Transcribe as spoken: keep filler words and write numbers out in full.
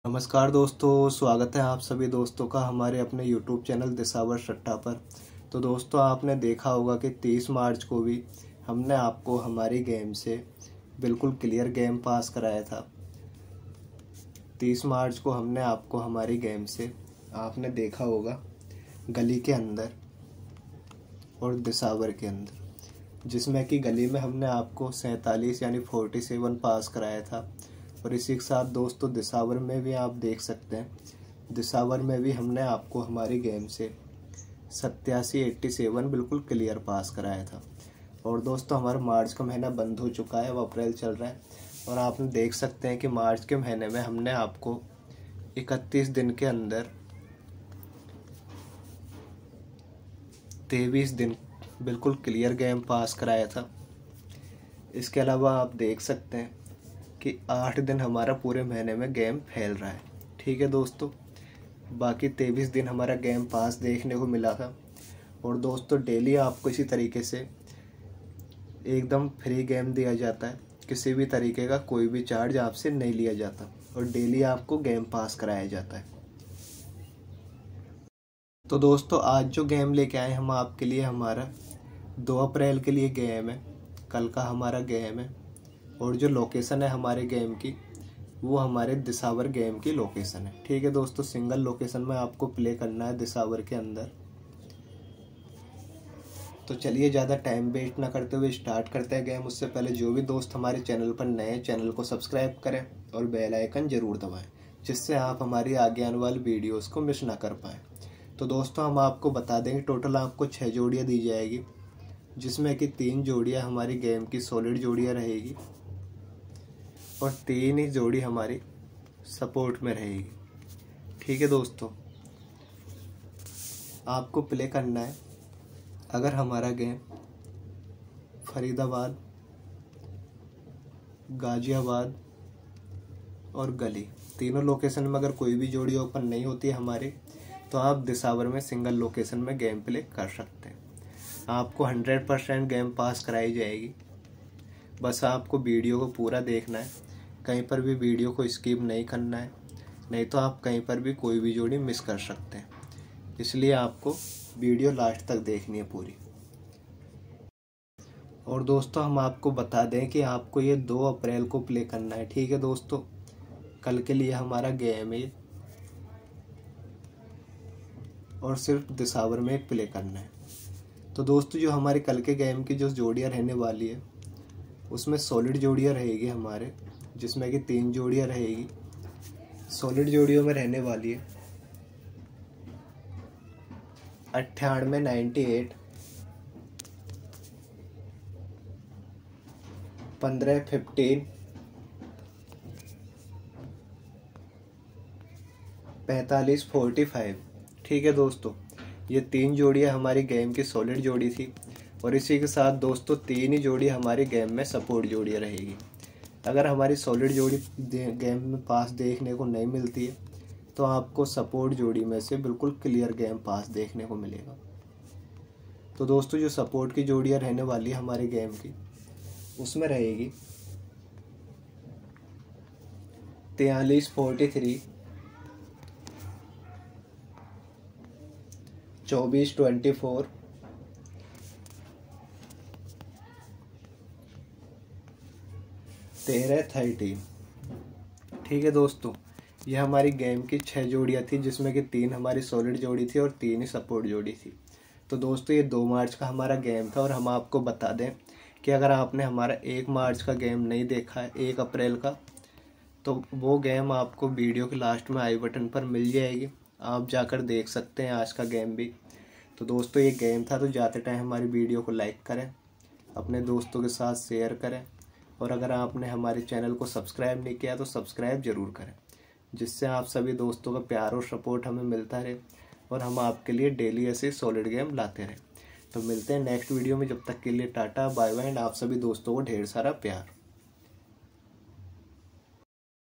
नमस्कार दोस्तों, स्वागत है आप सभी दोस्तों का हमारे अपने यूट्यूब चैनल दिसावर सट्टा पर। तो दोस्तों, आपने देखा होगा कि तीस मार्च को भी हमने आपको हमारी गेम से बिल्कुल क्लियर गेम पास कराया था। तीस मार्च को हमने आपको हमारी गेम से, आपने देखा होगा, गली के अंदर और दिसावर के अंदर, जिसमें कि गली में हमने आपको सैंतालीस यानी फोर्टी सेवन पास कराया था। और इसी के साथ दोस्तों दिसावर में भी आप देख सकते हैं, दिसावर में भी हमने आपको हमारी गेम से सत्तासी एट्टी सेवन बिल्कुल क्लियर पास कराया था। और दोस्तों हमारा मार्च का महीना बंद हो चुका है, अब अप्रैल चल रहा है और आपने देख सकते हैं कि मार्च के महीने में हमने आपको इकतीस दिन के अंदर तेईस दिन बिल्कुल क्लियर गेम पास कराया था। इसके अलावा आप देख सकते हैं कि आठ दिन हमारा पूरे महीने में गेम फैल रहा है। ठीक है दोस्तों, बाकी तेईस दिन हमारा गेम पास देखने को मिला था। और दोस्तों डेली आपको इसी तरीके से एकदम फ्री गेम दिया जाता है, किसी भी तरीके का कोई भी चार्ज आपसे नहीं लिया जाता और डेली आपको गेम पास कराया जाता है। तो दोस्तों आज जो गेम लेके आए हम आपके लिए, हमारा दो अप्रैल के लिए गेम है, कल का हमारा गेम है। और जो लोकेशन है हमारे गेम की, वो हमारे दिसावर गेम की लोकेशन है। ठीक है दोस्तों, सिंगल लोकेशन में आपको प्ले करना है दिसावर के अंदर। तो चलिए ज़्यादा टाइम वेस्ट ना करते हुए स्टार्ट करते हैं गेम। उससे पहले जो भी दोस्त हमारे चैनल पर नए हैं, चैनल को सब्सक्राइब करें और बेल आइकन ज़रूर दबाएं, जिससे आप हमारी आगे आने वाली वीडियोज़ को मिस ना कर पाएँ। तो दोस्तों हम आपको बता देंगे, टोटल आपको छः जोड़ियाँ दी जाएगी, जिसमें कि तीन जोड़ियाँ हमारी गेम की सॉलिड जोड़ियाँ रहेगी और तीन ही जोड़ी हमारी सपोर्ट में रहेगी। ठीक है दोस्तों, आपको प्ले करना है। अगर हमारा गेम फरीदाबाद, गाजियाबाद और गली तीनों लोकेशन में अगर कोई भी जोड़ी ओपन नहीं होती है हमारी, तो आप दिसावर में सिंगल लोकेशन में गेम प्ले कर सकते हैं। आपको हंड्रेड परसेंट गेम पास कराई जाएगी। बस आपको वीडियो को पूरा देखना है, कहीं पर भी वीडियो को स्किप नहीं करना है, नहीं तो आप कहीं पर भी कोई भी जोड़ी मिस कर सकते हैं। इसलिए आपको वीडियो लास्ट तक देखनी है पूरी। और दोस्तों हम आपको बता दें कि आपको ये दो अप्रैल को प्ले करना है। ठीक है दोस्तों, कल के लिए हमारा गेम है और सिर्फ दिसावर में प्ले करना है। तो दोस्तों जो हमारे कल के गेम की जो जोड़ियाँ रहने वाली है, उसमें सॉलिड जोड़ियाँ रहेगी हमारे, जिसमें कि तीन जोड़ियाँ रहेगी। सॉलिड जोड़ियों में रहने वाली है अट्ठानवे नाइन्टी एट, पंद्रह फिफ्टीन, पैंतालीस फोर्टी फाइव। ठीक है दोस्तों, ये तीन जोड़ियाँ हमारी गेम की सॉलिड जोड़ी थी और इसी के साथ दोस्तों तीन ही जोड़ी हमारी गेम में सपोर्ट जोड़ियाँ रहेगी। अगर हमारी सॉलिड जोड़ी गेम में पास देखने को नहीं मिलती है, तो आपको सपोर्ट जोड़ी में से बिल्कुल क्लियर गेम पास देखने को मिलेगा। तो दोस्तों जो सपोर्ट की जोड़ियाँ रहने वाली है हमारे गेम की, उसमें रहेगी तैंतालीस फोर्टी थ्री, चौबीस ट्वेंटी फोर, तेरह थर्टीन। ठीक है दोस्तों, ये हमारी गेम की छः जोड़ियाँ थी, जिसमें कि तीन हमारी सॉलिड जोड़ी थी और तीन ही सपोर्ट जोड़ी थी। तो दोस्तों ये दो मार्च का हमारा गेम था। और हम आपको बता दें कि अगर आपने हमारा एक मार्च का गेम नहीं देखा है, एक अप्रैल का, तो वो गेम आपको वीडियो के लास्ट में आई बटन पर मिल जाएगी, आप जाकर देख सकते हैं आज का गेम भी। तो दोस्तों ये गेम था। तो जाते टाइम हमारी वीडियो को लाइक करें, अपने दोस्तों के साथ शेयर करें और अगर आपने हमारे चैनल को सब्सक्राइब नहीं किया तो सब्सक्राइब ज़रूर करें, जिससे आप सभी दोस्तों का प्यार और सपोर्ट हमें मिलता रहे और हम आपके लिए डेली ऐसे सॉलिड गेम लाते रहें। तो मिलते हैं नेक्स्ट वीडियो में, जब तक के लिए टाटा बाय बाय एंड आप सभी दोस्तों को ढेर सारा प्यार।